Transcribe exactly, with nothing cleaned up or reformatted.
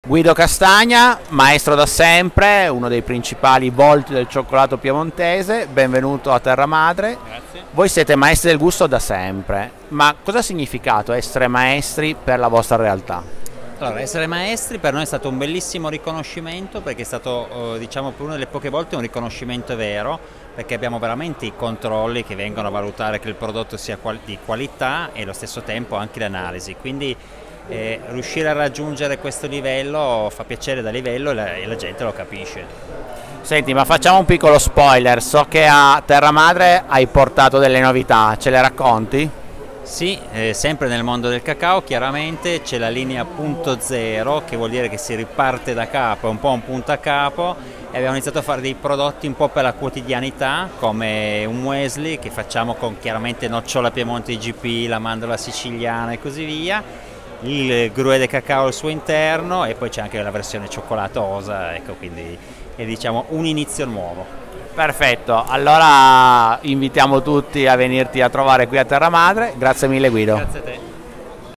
Guido Castagna, maestro da sempre, uno dei principali volti del cioccolato piemontese, benvenuto a Terra Madre. Grazie. Voi siete maestri del gusto da sempre, ma cosa ha significato essere maestri per la vostra realtà? Allora, essere maestri per noi è stato un bellissimo riconoscimento, perché è stato, eh, diciamo, per una delle poche volte un riconoscimento vero, perché abbiamo veramente i controlli che vengono a valutare che il prodotto sia qual- di qualità e allo stesso tempo anche l'analisi, quindi eh, riuscire a raggiungere questo livello fa piacere da livello e la, e la gente lo capisce. Senti, ma facciamo un piccolo spoiler, so che a Terra Madre hai portato delle novità, ce le racconti? Sì, eh, sempre nel mondo del cacao chiaramente c'è la linea punto zero, che vuol dire che si riparte da capo, è un po' un punto a capo, e abbiamo iniziato a fare dei prodotti un po' per la quotidianità, come un muesli che facciamo con chiaramente nocciola Piemonte I G P, la mandorla siciliana e così via, il gruè de cacao al suo interno, e poi c'è anche la versione cioccolatosa, ecco, quindi è, diciamo, un inizio nuovo. Perfetto, allora invitiamo tutti a venirti a trovare qui a Terra Madre, grazie mille Guido. Grazie a te.